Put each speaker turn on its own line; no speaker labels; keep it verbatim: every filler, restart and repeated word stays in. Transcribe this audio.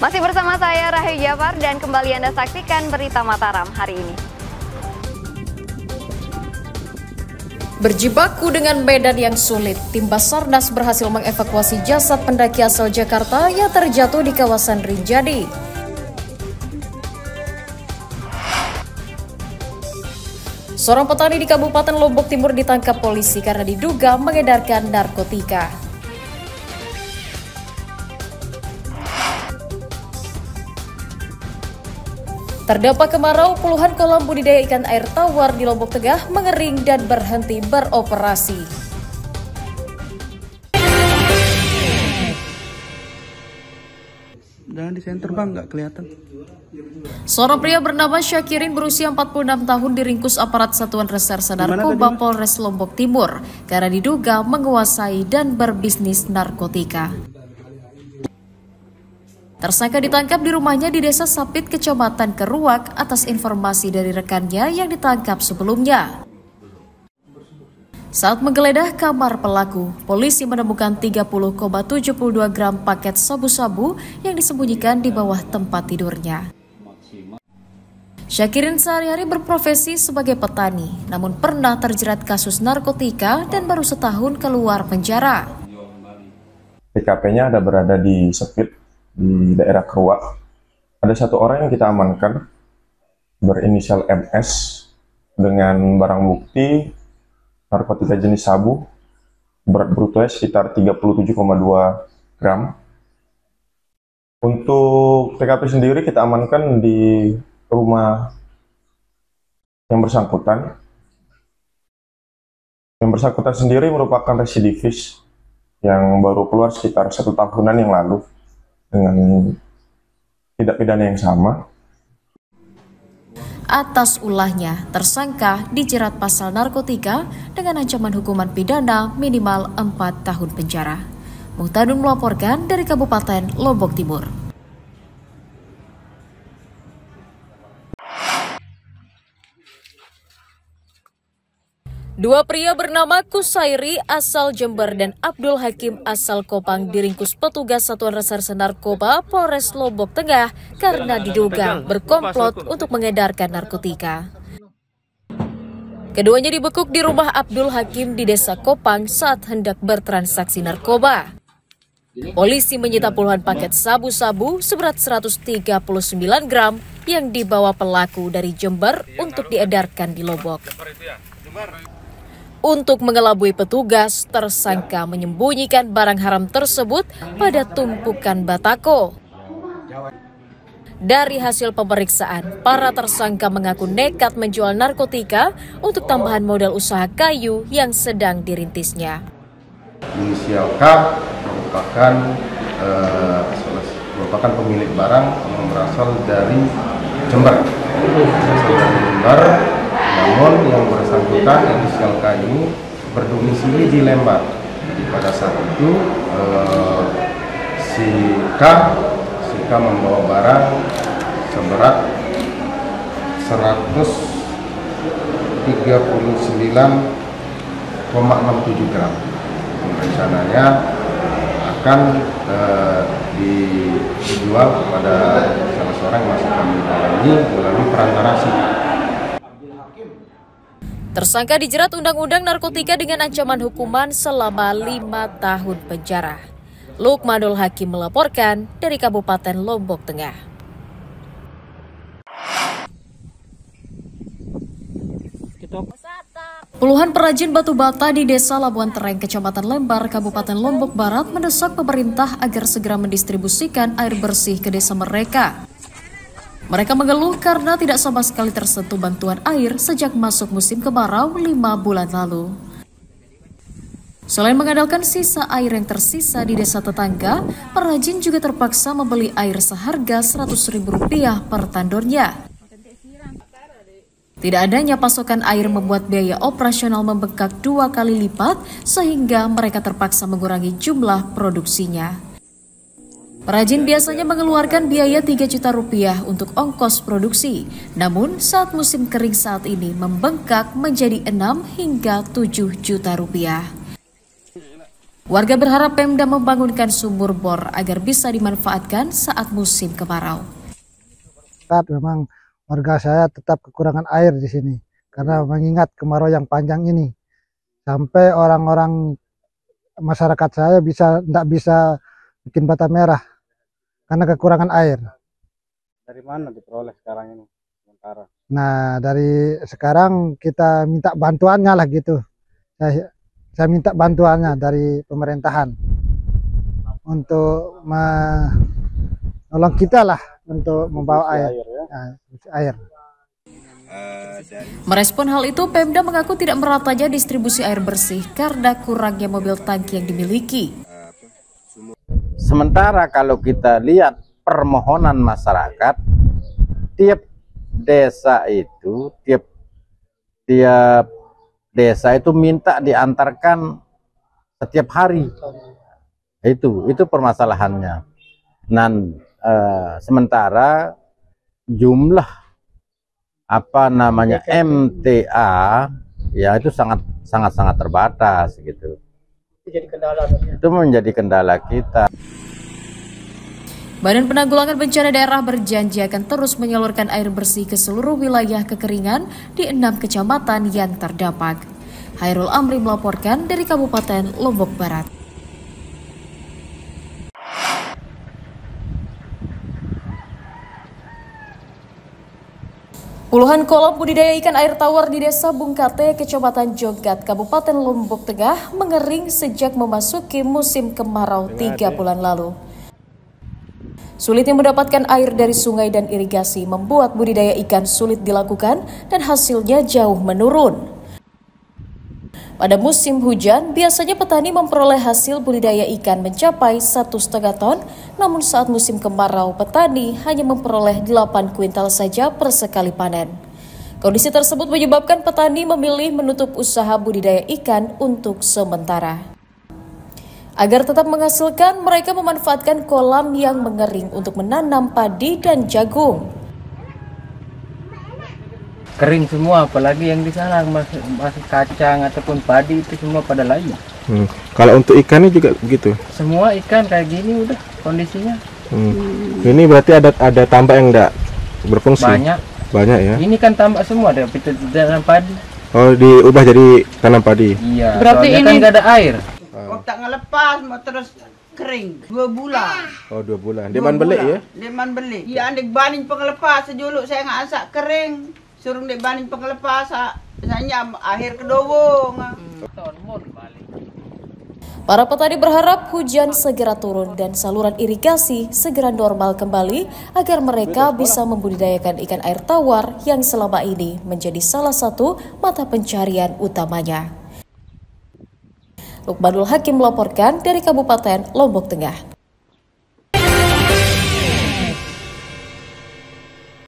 Masih bersama saya Rahayu Jafar dan kembali Anda saksikan berita Mataram hari ini.
Berjibaku dengan medan yang sulit, tim Basarnas berhasil mengevakuasi jasad pendaki asal Jakarta yang terjatuh di kawasan Rinjani. Seorang petani di Kabupaten Lombok Timur ditangkap polisi karena diduga mengedarkan narkotika. Terdampak kemarau, puluhan kolam budidaya ikan air tawar di Lombok Tengah mengering dan berhenti beroperasi.
Jangan di center bang, nggak kelihatan.
Seorang pria bernama Syakirin berusia empat puluh enam tahun diringkus aparat Satuan Reserse Narkoba Polres Lombok Timur karena diduga menguasai dan berbisnis narkotika. Tersangka ditangkap di rumahnya di Desa Sapit, Kecamatan Keruak atas informasi dari rekannya yang ditangkap sebelumnya. Saat menggeledah kamar pelaku, polisi menemukan tiga puluh koma tujuh dua gram paket sabu-sabu yang disembunyikan di bawah tempat tidurnya. Syakirin sehari-hari berprofesi sebagai petani, namun pernah terjerat kasus narkotika dan baru setahun keluar penjara.
T K P-nya ada berada di Sepit, di daerah Keruak. Ada satu orang yang kita amankan berinisial M S dengan barang bukti narkotika jenis sabu, berat brutonya sekitar tiga puluh tujuh koma dua gram. Untuk T K P sendiri kita amankan di rumah yang bersangkutan. Yang bersangkutan sendiri merupakan residivis yang baru keluar sekitar satu tahunan yang lalu dengan tindak pidana yang sama.
Atas ulahnya, tersangka dijerat pasal narkotika dengan ancaman hukuman pidana minimal empat tahun penjara. Muhtadun melaporkan dari Kabupaten Lombok Timur. Dua pria bernama Kusairi asal Jember dan Abdul Hakim asal Kopang diringkus petugas Satuan Reserse Narkoba Polres Lombok Tengah karena diduga berkomplot untuk mengedarkan narkotika. Keduanya dibekuk di rumah Abdul Hakim di Desa Kopang saat hendak bertransaksi narkoba. Polisi menyita puluhan paket sabu-sabu seberat seratus tiga puluh sembilan gram yang dibawa pelaku dari Jember untuk diedarkan di Lombok. Untuk mengelabui petugas, tersangka menyembunyikan barang haram tersebut pada tumpukan batako. Dari hasil pemeriksaan, para tersangka mengaku nekat menjual narkotika untuk tambahan modal usaha kayu yang sedang dirintisnya.
Inisial K merupakan uh, merupakan pemilik barang yang berasal dari Jember. Berasal dari Jember. Namun yang bersangkutan inisial K ini berdomisili di Lembang. Jadi pada saat itu eh, si K si K membawa barang seberat seratus tiga puluh sembilan koma enam tujuh gram. Rencananya akan eh, dijual kepada salah seorang yang masih kami dalami melalui perantara si.
Tersangka dijerat Undang-Undang Narkotika dengan ancaman hukuman selama lima tahun penjara. Lukmanul Hakim melaporkan dari Kabupaten Lombok Tengah. Puluhan perajin batu bata di Desa Labuan Tereng, Kecamatan Lembar, Kabupaten Lombok Barat mendesak pemerintah agar segera mendistribusikan air bersih ke desa mereka. Mereka mengeluh karena tidak sama sekali tersentuh bantuan air sejak masuk musim kemarau lima bulan lalu. Selain mengandalkan sisa air yang tersisa di desa tetangga, perajin juga terpaksa membeli air seharga seratus ribu rupiah per tandornya. Tidak adanya pasokan air membuat biaya operasional membengkak dua kali lipat sehingga mereka terpaksa mengurangi jumlah produksinya. Perajin biasanya mengeluarkan biaya tiga juta rupiah untuk ongkos produksi, namun saat musim kering saat ini membengkak menjadi enam hingga tujuh juta rupiah. Warga berharap Pemda membangunkan sumur bor agar bisa dimanfaatkan saat musim kemarau.
Memang warga saya tetap kekurangan air di sini karena mengingat kemarau yang panjang ini. Sampai orang-orang masyarakat saya bisa tidak bisa bikin bata merah karena kekurangan air.
Dari mana diperoleh sekarang ini sementara?
Nah, dari sekarang kita minta bantuannya lah gitu. Saya, saya minta bantuannya dari pemerintahan untuk menolong kita lah untuk membawa air. Air, ya? Nah, air.
Merespon hal itu, Pemda mengaku tidak meratanya distribusi air bersih karena kurangnya mobil tangki yang dimiliki.
Sementara kalau kita lihat permohonan masyarakat, tiap desa itu, tiap tiap desa itu minta diantarkan setiap hari. Itu itu permasalahannya. Dan eh, sementara jumlah apa namanya M T A ya itu sangat sangat sangat terbatas gitu. Itu jadi kendala. Itu menjadi kendala kita.
Badan Penanggulangan Bencana Daerah berjanji akan terus menyalurkan air bersih ke seluruh wilayah kekeringan di enam kecamatan yang terdampak. Hairul Amri melaporkan dari Kabupaten Lombok Barat. Puluhan kolam budidaya ikan air tawar di Desa Bungkate, Kecamatan Jogat, Kabupaten Lombok Tengah mengering sejak memasuki musim kemarau tiga bulan lalu. Sulitnya mendapatkan air dari sungai dan irigasi membuat budidaya ikan sulit dilakukan dan hasilnya jauh menurun. Pada musim hujan, biasanya petani memperoleh hasil budidaya ikan mencapai satu setengah ton, namun saat musim kemarau, petani hanya memperoleh delapan kuintal saja per sekali panen. Kondisi tersebut menyebabkan petani memilih menutup usaha budidaya ikan untuk sementara. Agar tetap menghasilkan, mereka memanfaatkan kolam yang mengering untuk menanam padi dan jagung.
Kering semua, apalagi yang di sana masih, masih kacang ataupun padi itu semua pada layu.
Hmm. Kalau untuk ikannya juga begitu?
Semua ikan kayak gini udah kondisinya.
Hmm. Ini berarti ada ada tambak yang enggak berfungsi?
Banyak.
Banyak ya?
Ini kan tambak semua, ada itu tanam padi.
Oh, diubah jadi tanam padi?
Iya,
berarti ini
kan nggak ada air.
Waktu tak ngelepas mau terus kering dua bulan.
Oh, dua bulan. Deman belik ya?
Deman belik. Iya, andek baning pengelepas sejuluk saya nggak asak kering. Suruh dek baning pengelepas, saya akhir kedowong.
Para petani berharap hujan segera turun dan saluran irigasi segera normal kembali agar mereka bisa membudidayakan ikan air tawar yang selama ini menjadi salah satu mata pencarian utamanya. Lukmanul Hakim melaporkan dari Kabupaten Lombok Tengah.